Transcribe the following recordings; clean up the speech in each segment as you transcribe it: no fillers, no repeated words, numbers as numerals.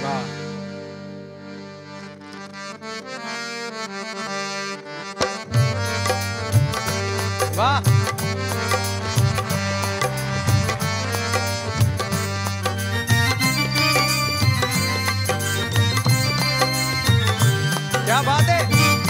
वाह। वाह। क्या बात है।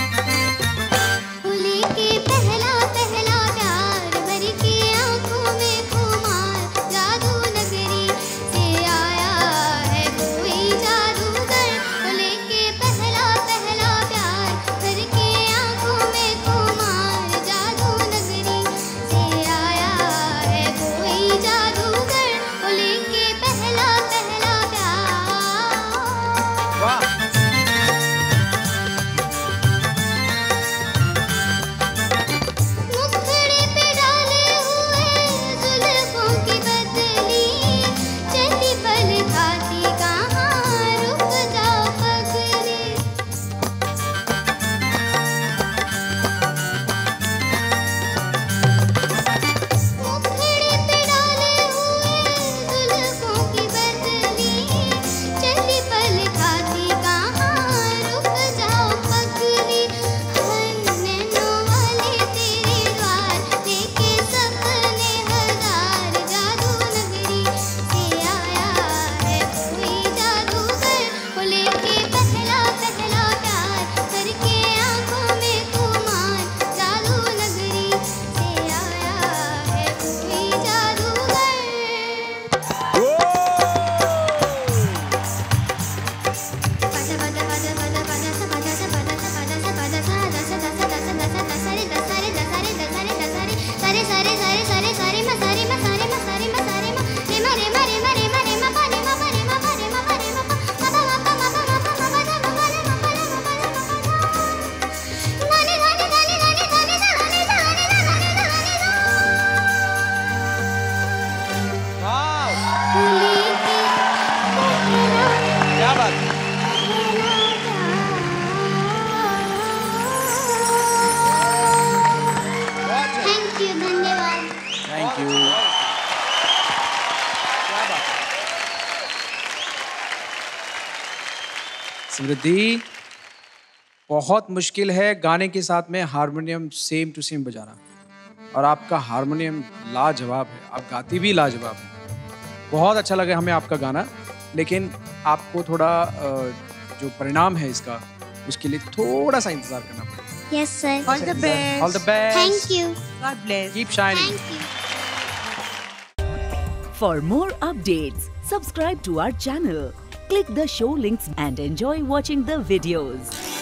समृद्धि, बहुत मुश्किल है गाने के साथ में हारमोनियम सेम टू सेम बजाना, और आपका हारमोनियम लाजवाब है, आप गाती भी लाजवाब है। बहुत अच्छा लगा हमें आपका गाना, लेकिन आपको थोड़ा जो परिणाम है इसका, उसके लिए थोड़ा सा इंतजार करना पड़ेगा। Yes sir. All the best. All the best. Thank you. God bless. Keep shining. Thank you. For more updates, subscribe to our channel, click the show links and enjoy watching the videos.